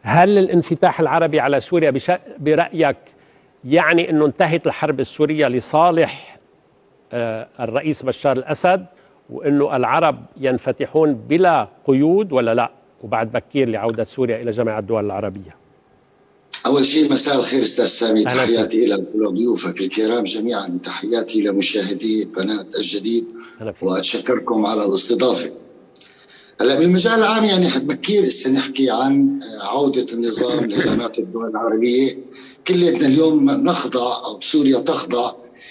هل الانفتاح العربي على سوريا برأيك يعني أنه انتهت الحرب السورية لصالح الرئيس بشار الأسد، وأنه العرب ينفتحون بلا قيود ولا لا، وبعد بكير لعودة سوريا إلى جامعة الدول العربية؟ أول شيء مساء الخير أستاذ سامي، تحياتي إلى ضيوفك الكرام جميعا، تحياتي لمشاهدي قناة الجديد، وأتشكركم على الاستضافة. هلا بالمجال العام يعني بكير سنحكي عن عودة النظام لجامعة الدول العربية. كلنا اليوم نخضع أو سوريا تخضع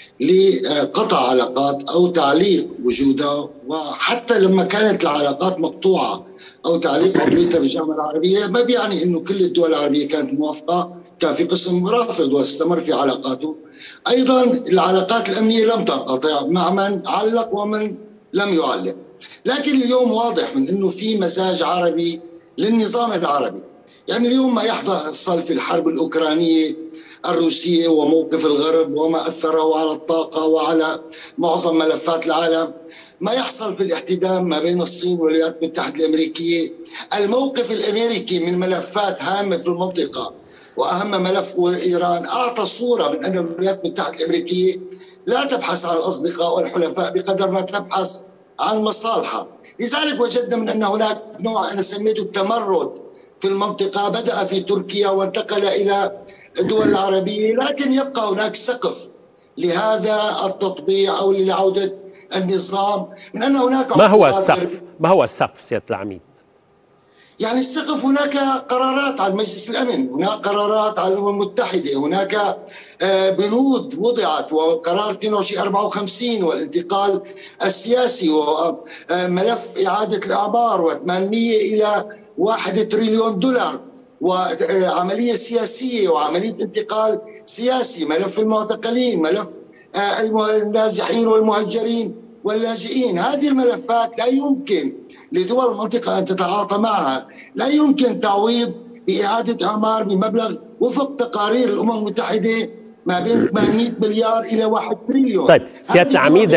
لقطع علاقات أو تعليق وجودها، وحتى لما كانت العلاقات مقطوعة أو تعليق عضويتها بالجامعة العربية ما بيعني إنه كل الدول العربية كانت موافقة، كان في قسم رافض واستمر في علاقاته. أيضا العلاقات الأمنية لم تنقطع مع من علق ومن لم يعلق، لكن اليوم واضح من إنه في مزاج عربي للنظام العربي. يعني اليوم ما يحصل في الحرب الأوكرانية الروسية وموقف الغرب وما أثره على الطاقة وعلى معظم ملفات العالم، ما يحصل في الاحتدام ما بين الصين والولايات المتحدة الأمريكية، الموقف الأمريكي من ملفات هامة في المنطقة وأهم ملف إيران أعطى صورة من أن الولايات المتحدة الأمريكية لا تبحث عن الأصدقاء والحلفاء بقدر ما تبحث عن مصالحها. لذلك وجدنا من أن هناك نوع أنا سميته التمرد في المنطقة، بدأ في تركيا وانتقل إلى الدول العربية، لكن يبقى هناك سقف لهذا التطبيع أو لعودة النظام. من أن هناك ما هو السقف سيادة العميد؟ يعني السقف هناك قرارات على مجلس الأمن، هناك قرارات على الأمم المتحدة، هناك بنود وضعت، وقرار 2254 والانتقال السياسي وملف إعادة الأعمار و800 إلى 1 تريليون دولار وعملية سياسية وعملية انتقال سياسي، ملف المعتقلين، ملف النازحين والمهجرين واللاجئين. هذه الملفات لا يمكن لدول المنطقة أن تتعاطى معها، لا يمكن تعويض بإعادة أعمار بمبلغ وفق تقارير الأمم المتحدة ما بين 800 مليار إلى 1 تريليون. طيب سيادة العميد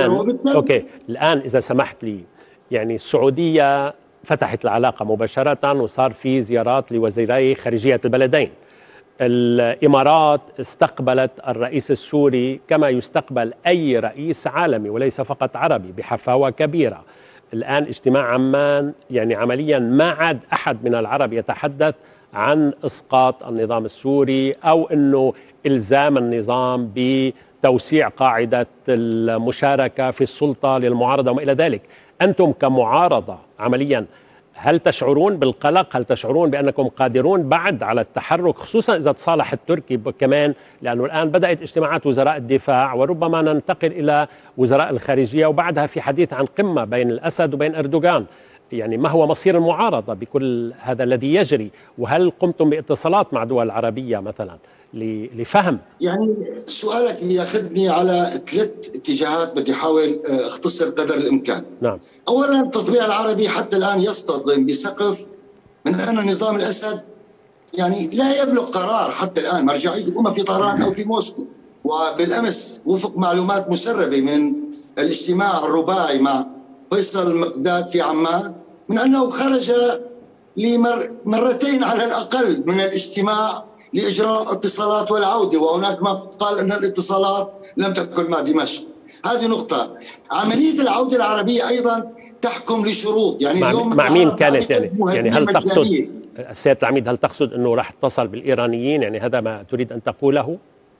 الآن إذا سمحت لي، يعني السعودية فتحت العلاقة مباشرة وصار في زيارات لوزيري خارجية البلدين. الإمارات استقبلت الرئيس السوري كما يستقبل أي رئيس عالمي وليس فقط عربي بحفاوة كبيرة. الآن اجتماع عمان، يعني عمليا ما عاد أحد من العرب يتحدث عن إسقاط النظام السوري أو أنه إلزام النظام بتوسيع قاعدة المشاركة في السلطة للمعارضة وما إلى ذلك. أنتم كمعارضة عمليا هل تشعرون بالقلق؟ هل تشعرون بأنكم قادرون بعد على التحرك، خصوصا إذا تصالح التركي كمان، لأنه الآن بدأت اجتماعات وزراء الدفاع وربما ننتقل إلى وزراء الخارجية وبعدها في حديث عن قمة بين الأسد وبين أردوغان. يعني ما هو مصير المعارضة بكل هذا الذي يجري؟ وهل قمتم باتصالات مع دول عربية مثلا لفهم؟ يعني سؤالك ياخذني على 3 اتجاهات بدي احاول اختصر قدر الامكان. نعم. اولا التطبيع العربي حتى الان يصطدم بسقف من ان نظام الاسد يعني لا يبلغ قرار حتى الان مرجعيه الامه في طهران او في موسكو. وبالامس وفق معلومات مسربه من الاجتماع الرباعي مع فيصل المقداد في عمان من انه خرج مرتين على الاقل من الاجتماع لإجراء اتصالات والعودة، وهناك ما قال أن الاتصالات لم تكن مع دمشق. هذه نقطة. عملية العودة العربية أيضا تحكم لشروط، يعني اليوم مع مين كانت يعني هل تقصد سيادة العميد، هل تقصد أنه راح اتصل بالإيرانيين؟ يعني هذا ما تريد أن تقوله؟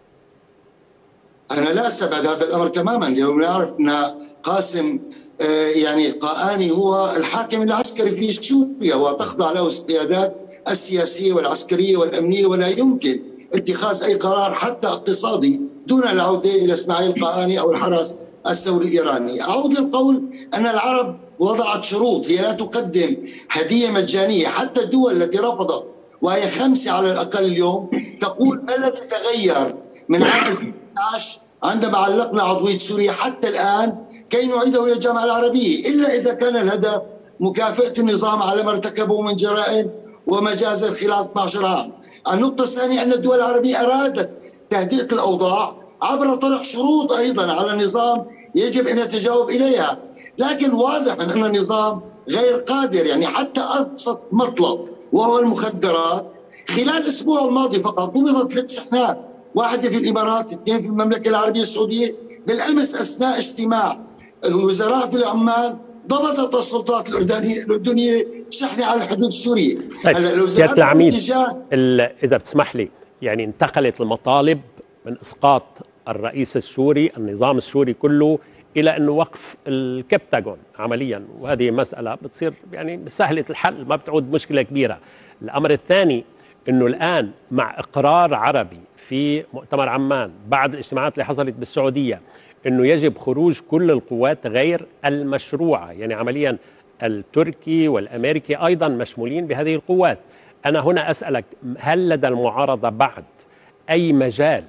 أنا لا أستبعد هذا الأمر تماما. اليوم نعرف أن قاسم يعني قاآني هو الحاكم العسكري في سوريا وتخضع له القيادات السياسية والعسكرية والأمنية، ولا يمكن اتخاذ أي قرار حتى اقتصادي دون العودة إلى إسماعيل قاآني أو الحرس الثوري الإيراني. أعود للقول أن العرب وضعت شروط، هي لا تقدم هدية مجانية. حتى الدول التي رفضت وهي 5 على الأقل اليوم تقول ما الذي تغير من عام 2011 عندما علقنا عضوية سوريا حتى الآن كي نعيده إلى الجامعة العربية، إلا إذا كان الهدف مكافأة النظام على ما ارتكبه من جرائم ومجازر خلال 12 عام. النقطة الثانية أن الدول العربية أرادت تهدئة الأوضاع عبر طرح شروط أيضا على النظام يجب أن يتجاوب إليها، لكن واضح أن النظام غير قادر، يعني حتى أبسط مطلب وهو المخدرات. خلال الأسبوع الماضي فقط ضبطت 3 شحنات، واحدة في الإمارات، 2 في المملكة العربية السعودية. بالأمس أثناء اجتماع الوزراء في عمان ضبطت السلطات الأردنية شحنة على الحدود السورية. طيب سيادة العميد، إذا بتسمح لي، يعني انتقلت المطالب من إسقاط الرئيس السوري، النظام السوري كله، إلى أنه وقف الكبتاغون عمليا، وهذه مسألة بتصير يعني سهلة الحل، ما بتعود مشكلة كبيرة. الأمر الثاني أنه الآن مع إقرار عربي في مؤتمر عمان بعد الاجتماعات اللي حصلت بالسعودية أنه يجب خروج كل القوات غير المشروعة، يعني عمليا التركي والأمريكي أيضا مشمولين بهذه القوات. أنا هنا أسألك، هل لدى المعارضة بعد أي مجال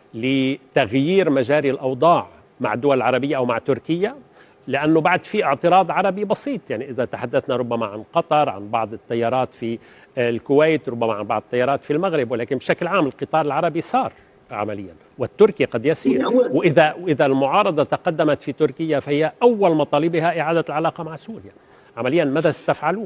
لتغيير مجاري الأوضاع مع الدول العربية أو مع تركيا؟ لأنه بعد في اعتراض عربي بسيط، يعني إذا تحدثنا ربما عن قطر، عن بعض التيارات في الكويت، ربما عن بعض التيارات في المغرب، ولكن بشكل عام القطار العربي صار عمليا، والتركي قد يسير. وإذا المعارضة تقدمت في تركيا فهي أول مطالبها إعادة العلاقة مع سوريا. عمليا ماذا ستفعلون؟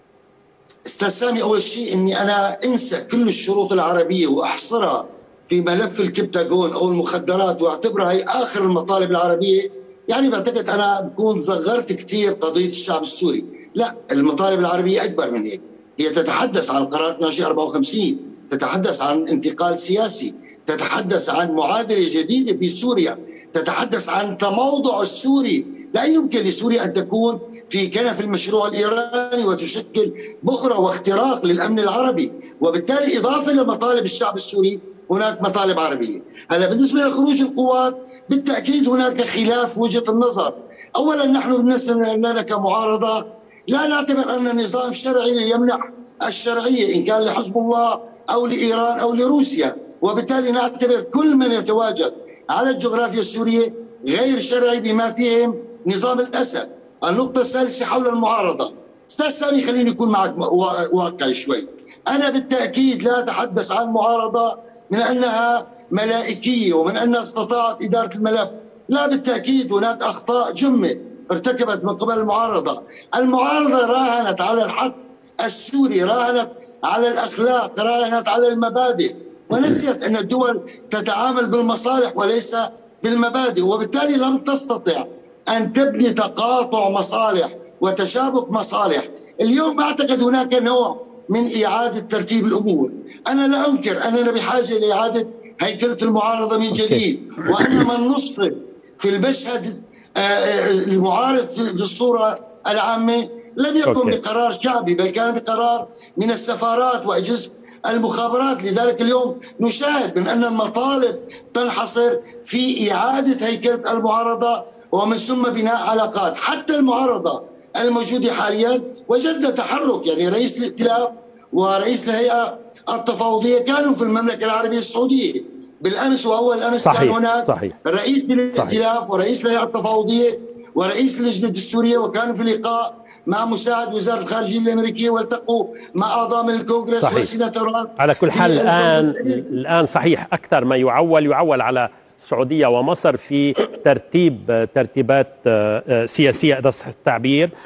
استاذ سامي، اول شيء اني انا انسى كل الشروط العربيه واحصرها في ملف الكبتاغون او المخدرات واعتبرها هي اخر المطالب العربيه، يعني بعتقد انا بكون صغرت كثير قضيه الشعب السوري. لا، المطالب العربيه اكبر من هيك. هي تتحدث عن قرار 1254، تتحدث عن انتقال سياسي، تتحدث عن معادله جديده في سوريا، تتحدث عن تموضع السوري. لا يمكن لسوريا أن تكون في كنف المشروع الإيراني وتشكل بؤرة واختراق للأمن العربي، وبالتالي إضافة لمطالب الشعب السوري هناك مطالب عربية. هلا بالنسبة لخروج القوات، بالتأكيد هناك خلاف وجهة النظر. أولا نحن بالنسبة لنا كمعارضة لا نعتبر أن النظام الشرعي يمنح الشرعية إن كان لحزب الله أو لإيران أو لروسيا، وبالتالي نعتبر كل من يتواجد على الجغرافيا السورية غير شرعي بما فيهم نظام الأسد. النقطة الثالثة حول المعارضة، أستاذ سامي خليني أكون معك واقعي شوي. أنا بالتأكيد لا أتحدث عن معارضة من أنها ملائكية ومن أنها استطاعت إدارة الملف. لا، بالتأكيد هناك أخطاء جمة ارتكبت من قبل المعارضة. المعارضة راهنت على الحق السوري، راهنت على الأخلاق، راهنت على المبادئ، ونسيت أن الدول تتعامل بالمصالح وليس بالمبادئ، وبالتالي لم تستطع أن تبني تقاطع مصالح وتشابك مصالح. اليوم أعتقد هناك نوع من إعادة ترتيب الأمور. أنا لا أنكر أننا بحاجة لإعادة هيكلة المعارضة من جديد، وأن من نصف في المشهد المعارض بالصورة العامة لم يكن بقرار شعبي، بل كان بقرار من السفارات وأجهزة المخابرات. لذلك اليوم نشاهد من أن المطالب تنحصر في إعادة هيكلة المعارضة ومن ثم بناء علاقات. حتى المعارضة الموجودة حاليا وجدنا تحرك، يعني رئيس الائتلاف ورئيس الهيئة التفاوضية كانوا في المملكة العربية السعودية بالأمس وأول أمس. كان هناك رئيس الائتلاف ورئيس الهيئة التفاوضية ورئيس اللجنة الدستورية، وكانوا في لقاء مع مساعد وزارة الخارجية الأمريكية، والتقوا مع أعضاء من الكونغرس والسيناتورات. على كل حال الآن صحيح أكثر ما يعول على السعودية ومصر في ترتيبات سياسية إذا صح التعبير.